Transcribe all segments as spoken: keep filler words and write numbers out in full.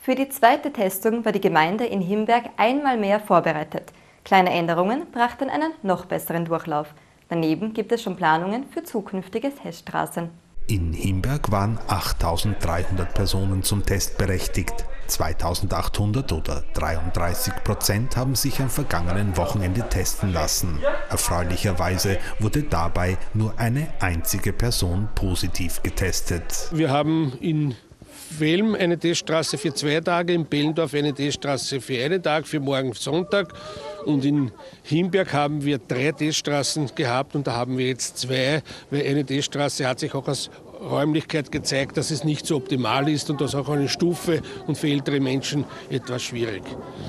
Für die zweite Testung war die Gemeinde in Himberg einmal mehr vorbereitet. Kleine Änderungen brachten einen noch besseren Durchlauf. Daneben gibt es schon Planungen für zukünftige Teststraßen. In Himberg waren achttausenddreihundert Personen zum Test berechtigt. zweitausendachthundert oder dreiunddreißig Prozent haben sich am vergangenen Wochenende testen lassen. Erfreulicherweise wurde dabei nur eine einzige Person positiv getestet. Wir haben in Velm eine Teststraße für zwei Tage, in Behlendorf eine Teststraße für einen Tag, für morgen Sonntag. Und in Himberg haben wir drei Teststraßen gehabt und da haben wir jetzt zwei, weil eine Teststraße hat sich auch als Räumlichkeit gezeigt, dass es nicht so optimal ist und das auch eine Stufe und für ältere Menschen etwas schwierig.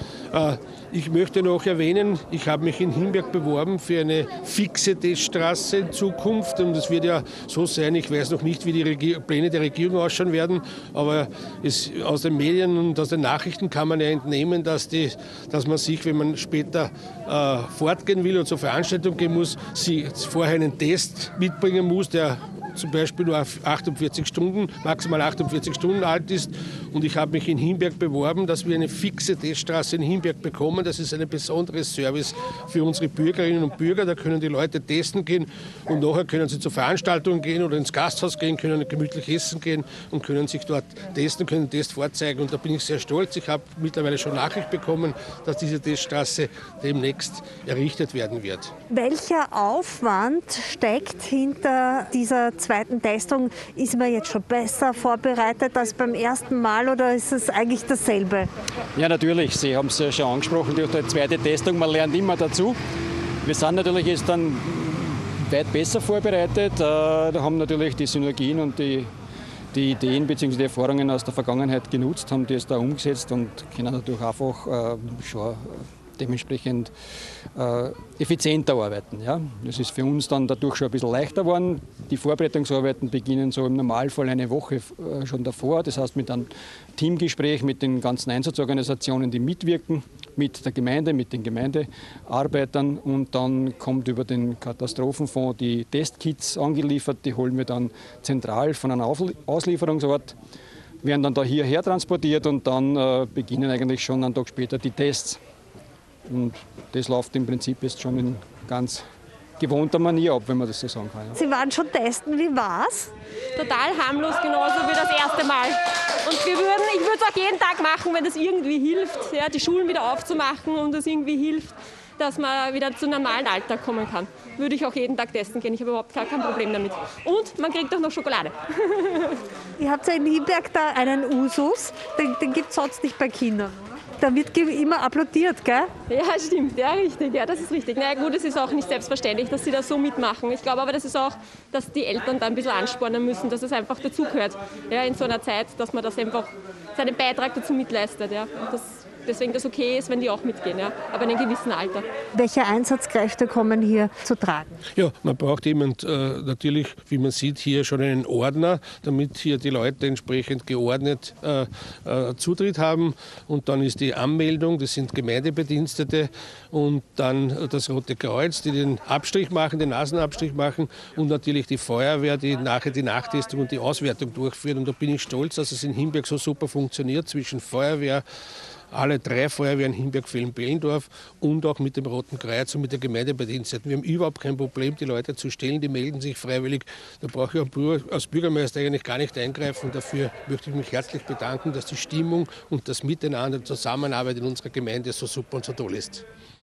Ich möchte noch erwähnen, ich habe mich in Himberg beworben für eine fixe Teststraße in Zukunft und es wird ja so sein, ich weiß noch nicht, wie die Regier- Pläne der Regierung ausschauen werden, aber es, aus den Medien und aus den Nachrichten kann man ja entnehmen, dass, die, dass man sich, wenn man später äh, fortgehen will und zur Veranstaltung gehen muss, sie vorher einen Test mitbringen muss, der zum Beispiel nur achtundvierzig Stunden, maximal achtundvierzig Stunden alt ist. Und ich habe mich in Himberg beworben, dass wir eine fixe Teststraße in Himberg bekommen. Das ist ein besonderes Service für unsere Bürgerinnen und Bürger. Da können die Leute testen gehen und nachher können sie zur Veranstaltung gehen oder ins Gasthaus gehen, können gemütlich essen gehen und können sich dort testen, können den Test vorzeigen. Und da bin ich sehr stolz. Ich habe mittlerweile schon Nachricht bekommen, dass diese Teststraße demnächst errichtet werden wird. Welcher Aufwand steckt hinter dieser zweiten Testung? Ist man jetzt schon besser vorbereitet als beim ersten Mal oder ist es eigentlich dasselbe? Ja, natürlich. Sie haben es ja schon angesprochen, durch die zweite Testung, man lernt immer dazu. Wir sind natürlich jetzt dann weit besser vorbereitet. Da haben natürlich die Synergien und die, die Ideen bzw. die Erfahrungen aus der Vergangenheit genutzt, haben das da umgesetzt und können natürlich einfach schon dementsprechend äh, effizienter arbeiten. Ja. Das ist für uns dann dadurch schon ein bisschen leichter geworden. Die Vorbereitungsarbeiten beginnen so im Normalfall eine Woche äh, schon davor. Das heißt mit einem Teamgespräch mit den ganzen Einsatzorganisationen, die mitwirken, mit der Gemeinde, mit den Gemeindearbeitern. Und dann kommt über den Katastrophenfonds die Testkits angeliefert. Die holen wir dann zentral von einem Auslieferungsort, werden dann da hierher transportiert und dann äh, beginnen eigentlich schon einen Tag später die Tests. Und das läuft im Prinzip jetzt schon in ganz gewohnter Manier ab, wenn man das so sagen kann. Ja. Sie waren schon testen, wie war's? Total harmlos, genauso wie das erste Mal. Und wir würden, ich würde es auch jeden Tag machen, wenn das irgendwie hilft, ja, die Schulen wieder aufzumachen und das irgendwie hilft, dass man wieder zu einem normalen Alltag kommen kann. Würde ich auch jeden Tag testen gehen, ich habe überhaupt gar kein Problem damit. Und man kriegt auch noch Schokolade. Ihr habt ja in Himberg da einen Usus, den, den gibt es sonst nicht bei Kindern. Da wird immer applaudiert, gell? Ja, stimmt, ja, richtig, ja, das ist richtig. Na ja, gut, es ist auch nicht selbstverständlich, dass sie das so mitmachen. Ich glaube aber, das ist auch, dass die Eltern da ein bisschen anspornen müssen, dass es einfach dazugehört, ja, in so einer Zeit, dass man das einfach seinen Beitrag dazu mitleistet, ja. Und das, deswegen das okay ist, wenn die auch mitgehen, ja, aber in einem gewissen Alter. Welche Einsatzkräfte kommen hier zu tragen? Ja, man braucht jemand äh, natürlich, wie man sieht, hier schon einen Ordner, damit hier die Leute entsprechend geordnet äh, äh, Zutritt haben. Und dann ist die Anmeldung, das sind Gemeindebedienstete und dann das Rote Kreuz, die den Abstrich machen, den Nasenabstrich machen und natürlich die Feuerwehr, die nachher die Nachtestung und die Auswertung durchführt. Und da bin ich stolz, dass es in Himberg so super funktioniert zwischen Feuerwehr, alle drei Feuerwehren, Himberg, Velm, Behlendorf und auch mit dem Roten Kreuz und mit der Gemeindebediensteten. Wir haben überhaupt kein Problem, die Leute zu stellen, die melden sich freiwillig. Da brauche ich als Bürgermeister eigentlich gar nicht eingreifen. Und dafür möchte ich mich herzlich bedanken, dass die Stimmung und das Miteinander, die Zusammenarbeit in unserer Gemeinde so super und so toll ist.